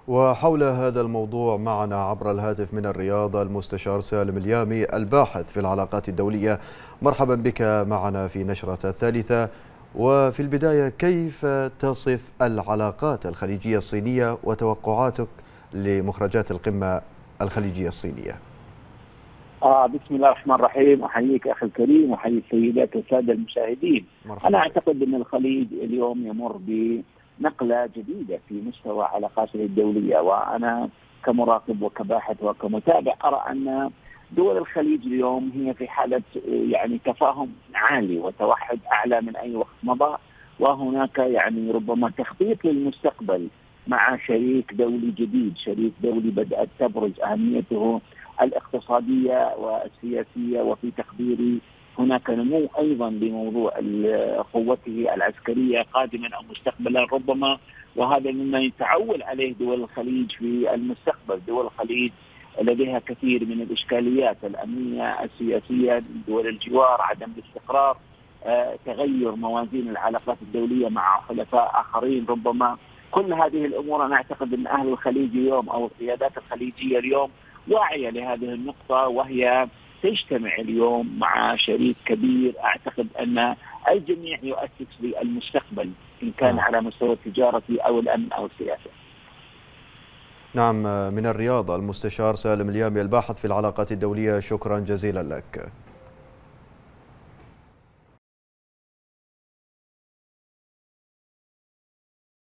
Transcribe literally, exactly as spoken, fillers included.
وحول هذا الموضوع معنا عبر الهاتف من الرياض المستشار سالم اليامي الباحث في العلاقات الدولية. مرحبا بك معنا في نشرة الثالثة. وفي البداية، كيف تصف العلاقات الخليجية الصينية وتوقعاتك لمخرجات القمة الخليجية الصينية؟ آه بسم الله الرحمن الرحيم. أحييك أخي الكريم وأحيي السيدات والسادة المشاهدين. أنا أعتقد أن الخليج اليوم يمر بنقلة جديدة في مستوى علاقاته الدولية، وأنا كمراقب وكباحث وكمتابع أرى أن دول الخليج اليوم هي في حالة يعني تفاهم عالي وتوحد أعلى من أي وقت مضى، وهناك يعني ربما تخطيط للمستقبل مع شريك دولي جديد، شريك دولي بدأت تبرز أهميته الاقتصادية والسياسية، وفي تقديري هناك نمو أيضا بموضوع قوته العسكرية قادما أو مستقبلا ربما، وهذا مما يتعول عليه دول الخليج في المستقبل. دول الخليج لديها كثير من الإشكاليات الأمنية السياسية، دول الجوار، عدم الاستقرار، آه، تغير موازين العلاقات الدولية مع حلفاء آخرين ربما. كل هذه الأمور أنا أعتقد أن أهل الخليج اليوم أو القيادات الخليجية اليوم واعية لهذه النقطة، وهي تجتمع اليوم مع شريك كبير. أعتقد أن الجميع يؤسس للمستقبل إن كان على مستوى التجارة أو الأمن أو السياسة. نعم، من الرياض المستشار سالم اليامي الباحث في العلاقات الدولية، شكرا جزيلا لك.